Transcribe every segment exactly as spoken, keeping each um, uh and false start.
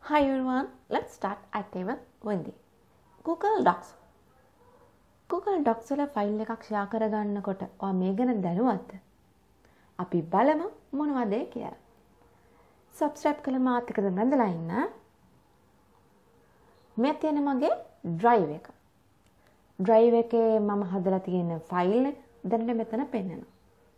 Hi everyone, let's start active with the Google Docs. Google Docs වල file එකක් share කරගන්නකොට ඔයා මේ ගැන දැනුවත්ද? අපි බලමු මොනවද ඒ කියලා. Subscribe කළ මාත් එක්ක දැනලා ඉන්න. මේ තියෙන මගේ drive එක. drive එකේ මම හදලා තියෙන ෆයිල් එක දැන් මෙතන පෙන්නනවා.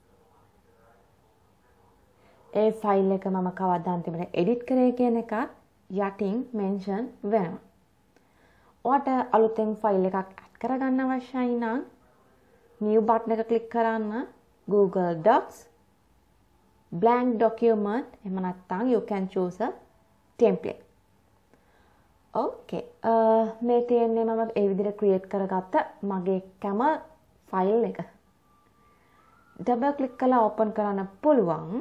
ඒ ෆයිල් එක මම කවදා අන්තිමට edit කරේ කියන එකත් යටින් mention වෙනවා. ඔයාට අලුතෙන් ෆයිල් එකක් add කරගන්න අවශ්‍යයි නම් new button එක click කරන්න Google Docs blank document එහෙම නැත්නම් you can choose a template. okay uh, මේ තියෙන්නේ මම ඒ විදිහට create කරගත්ත මගේ camel ෆයිල් එක. double click කරලා open කරන්න පුළුවන්.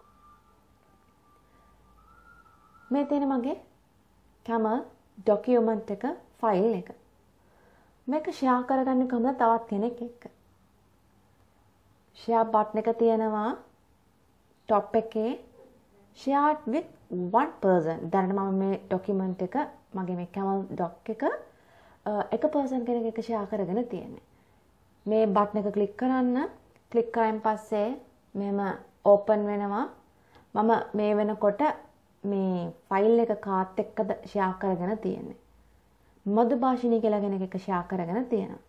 මේ තියෙන මගේ camel document එක ෆයිල් එක. මේක share කරගන්න කොහොමද තවත් කෙනෙක් එක්ක. share button එක තියෙනවා top එකේ share with one person. දැන් මම මේ document එක මගේ මේ camel doc එක එක person කෙනෙක් එක්ක share කරගෙන තියෙන්නේ. මේ button එක click කරන්න. click කරායින් පස්සේ මෙහෙම open වෙනවා. මම මේ වෙනකොට මේ ෆයිල් එක කාත් එක්කද ෂෙයා කරගෙන තියෙන්නේ. මధు භාෂිනී කියලා කෙනෙක් එක්ක ෂෙයා කරගෙන තියෙනවා.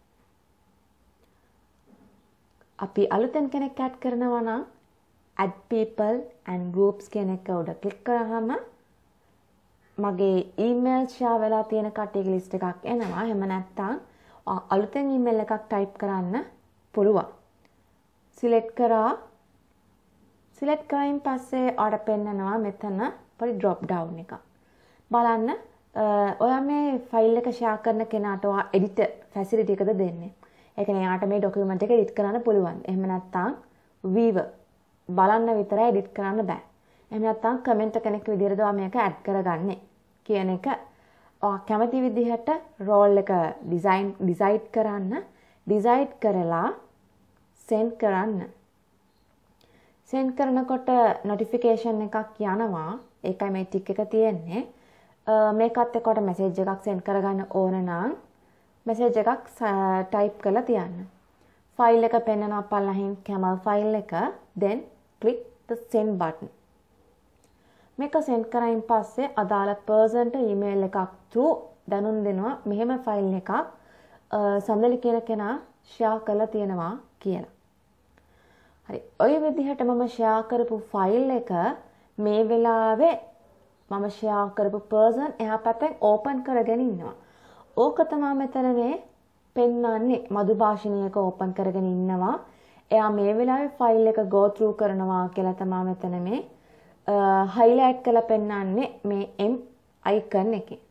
අපි අලුතෙන් කෙනෙක් ඇඩ් කරනවා නම් add people and groups කියන එක උඩ ක්ලික් කරාම මගේ email ෂෙයා වෙලා තියෙන කට්ටියගේ list එකක් එනවා. එහෙම නැත්නම් අලුතෙන් email එකක් type කරන්න පුළුවන්. select කරා select කරායින් පස්සේ ඔයාලට පෙන්නනවා මෙතන පොඩි drop down එකක්. බලන්න ඔයා මේ ෆයිල් එක share කරන කෙනාට ඔයා edit facility එකද දෙන්නේ. ඒ කියන්නේ යාට මේ document එක edit කරන්න පුළුවන්. එහෙම නැත්නම් viewer බලන්න විතරයි edit කරන්න බෑ. එහෙම නැත්නම් comment කෙනෙක් විදිහටද ඔයා මේක add කරගන්නේ කියන එක ඔයා කැමති විදිහට role එක design decide කරන්න decide කරලා send කරන්න. send කරනකොට notification එකක් යනවා. ඒකයි මේ ටික එක තියෙන්නේ. මේකත් එක්කට message එකක් send කරගන්න ඕන නම් message එකක් type කරලා තියන්න. file එක පෙන්නනවා පල්ලහින් camel file එක. then click the send button. මේක send කරායින් පස්සේ අදාළ person ට email එකක් through දැනුම් දෙනවා මෙහෙම file එකක් සඳලි කියන කෙනා share කරලා තියෙනවා කියලා. හරි. ඔය විදිහට මම share කරපු file එක මේ වෙලාවේ මම share කරපු person එහා පැත්තෙන් open කරගෙන ඉන්නවා. ඕක තමයි මෙතන මේ පෙන්වන්නේ. මధు භාෂිනී එක open කරගෙන ඉන්නවා. එයා මේ වෙලාවේ file එක go through කරනවා කියලා තමයි මෙතන මේ highlight කරලා පෙන්වන්නේ මේ M icon එකේ.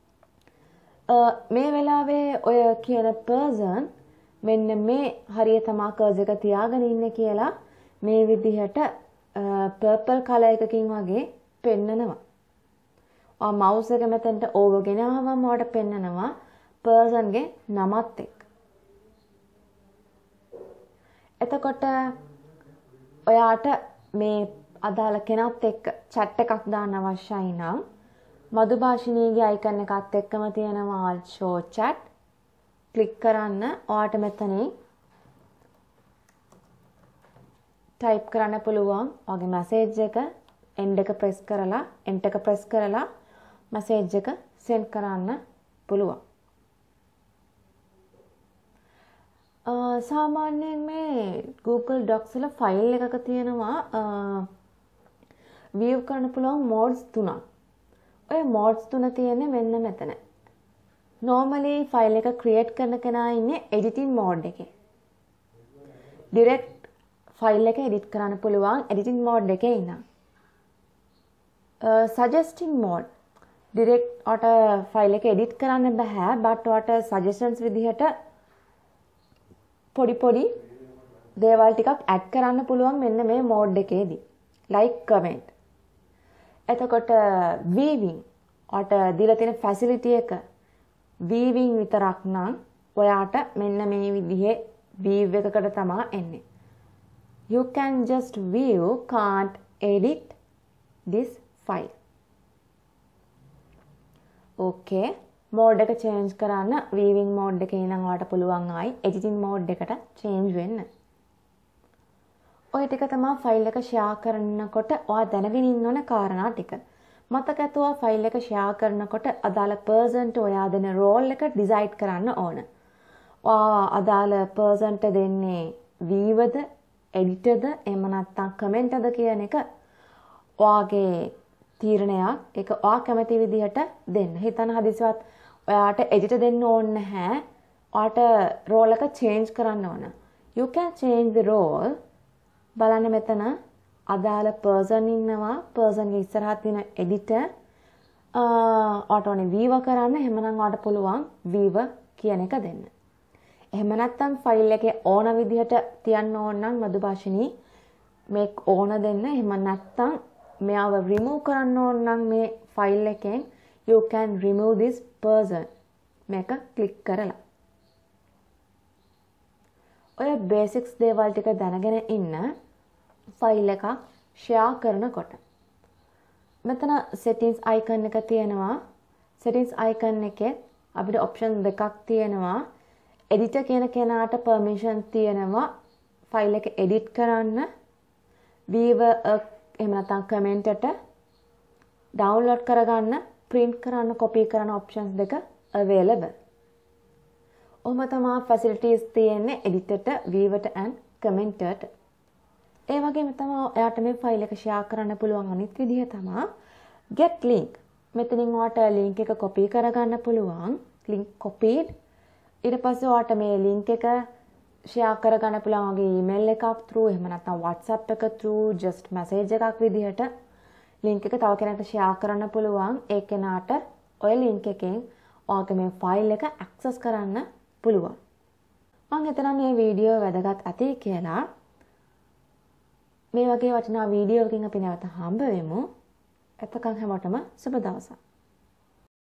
මේ වෙලාවේ ඔය කියන person මෙන්න මේ හරිය තමයි cursor එක තියාගෙන ඉන්නේ කියලා මේ විදිහට purple color එකකින් වගේ පෙන්නනවා. ආ mouse එක මෙතනට over ගෙනාවම ඔයාලට පෙන්නනවා person ගේ නමත් එක්ක. එතකොට ඔයාට මේ අදාළ කෙනත් එක්ක chat එකක් දාන්න අවශ්‍යයි නම් මధు භාෂිනීගේ icon එකත් එක්කම තියෙනවා show chat. click කරන්න ඔයාට මෙතනින් type කරන්න පුළුවන් ඔයාගේ message එක end එක press කරලා enter එක press කරලා message එක send කරන්න පුළුවන්. සාමාන්‍යයෙන් මේ Google Docs වල ෆයිල් එකක තියෙනවා view කරන්න පුළුවන් modes තුනක්. ඔය modes තුන තියෙන්නේ මෙන්න මෙතන. normally ෆයිල් එක create කරන කෙනා ඉන්නේ editing mode එකේ. direct ෆයිල් එක edit කරන්න පුළුවන් editing mode එකේ ඉන්න. uh, suggesting mode direct ඔට ෆයිල් එක edit කරන්න බෑ but ඔට suggestions විදිහට පොඩි පොඩි දේවල් ටිකක් add කරන්න පුළුවන් මෙන්න මේ mode එකේදී. like comment. එතකොට viewing ඔට දීලා තියෙන facility එක viewing විතරක් නම් ඔයාට මෙන්න මේ විදිහේ view එකකට තමයි එන්නේ. You can just view, can't edit this file. Okay. Mode එක චේන්ජ් කරන්න වීවිං මෝඩ් එකේ ඉඳන් ඔයාලට පුළුවන් ආයි එඩිටින් මෝඩ් එකට චේන්ජ් වෙන්න. ඔය ටික තමයි ෆයිල් එක ෂෙයා කරනකොට ඔයා දැනගෙන ඉන්න ඕන කාරණා ටික. මතක ඇතුවා ෆයිල් එක ෂෙයා කරනකොට අදාළ පර්සන්ට ඔයා දෙන රෝල් එක ඩිසයිඩ් කරන්න ඕන. ඔයා අදාළ පර්සන්ට දෙන්නේ වීවද, එඩිටර්ද, එහෙම නැත්නම් කමෙන්ට්ද කියන එක ඔයාගේ තීරණයක්. ඒක ඔයා කැමති විදිහට දෙන්න. හිතන හදිසියවත් ඔයාට එඩිටර් දෙන්න ඕනේ නැහැ. ඔයාට රෝල් එක චේන්ජ් කරන්න ඕන. You can change the role. බලන්න මෙතන අදාළ පර්සන් ඉන්නවා. පර්සන්ගේ ඉස්සරහා තියෙන එඩිටර් ඔයාට ඕනේ වීවර් කරන්න. එහෙමනම් ඔයාට පුළුවන් වීවර් කියන එක දෙන්න. එහෙම නැත්නම් ෆයිල් එකේ ඕන විදිහට තියන්න ඕන නම් මధుභාෂිනී මේක ඕන දෙන්න. එහෙම නැත්නම් මෙයාව remove කරන්න ඕන නම් මේ ෆයිල් එකෙන් you can remove this person මේක ක්ලික් කරලා. ඔය බේසික්ස් දේවල් ටික දැනගෙන ඉන්න ෆයිල් එකක් ෂෙයා කරනකොට. මෙතන settings icon එක තියෙනවා. settings icon එකේ අපිට option දෙකක් තියෙනවා. editor කියන කෙනාට permission තියෙනවා ෆයිල් එක edit කරන්න. viewer එහෙම නැත්නම් කමෙන්ට් එකට ඩවුන්ලෝඩ් කරගන්න, print කරන්න, copy කරන්න options දෙක available. ඔහොම තමයි facilities තියෙන්නේ editor ට, viewer ට and comment ට. ඒ වගේම තමයි එයාට මේ ෆයිල් එක share කරන්න පුළුවන් අනිත් විදිහ තමයි get link. මෙතනින් ඔයාට link එක copy කරගන්න පුළුවන්. link copied. ඊට පස්සේ ඔයාට මේ link එක share කරගන්න පුළුවන් වගේ email එකක් through, එහෙම නැත්නම් WhatsApp එක through, just message එකක් විදිහට link එක තව කෙනෙක්ට share කරන්න පුළුවන්. ඒ කෙනාට ඔය link එකෙන් ඔයාගේ මේ file එක access කරන්න පුළුවන්. මම හිතනවා මේ වීඩියෝ වැදගත් ඇති කියලා. මේ වගේ වටිනා වීඩියෝ එකකින් අපි නැවත හම්බ වෙමු. එතකන් හැමෝටම සුබ දවසක්.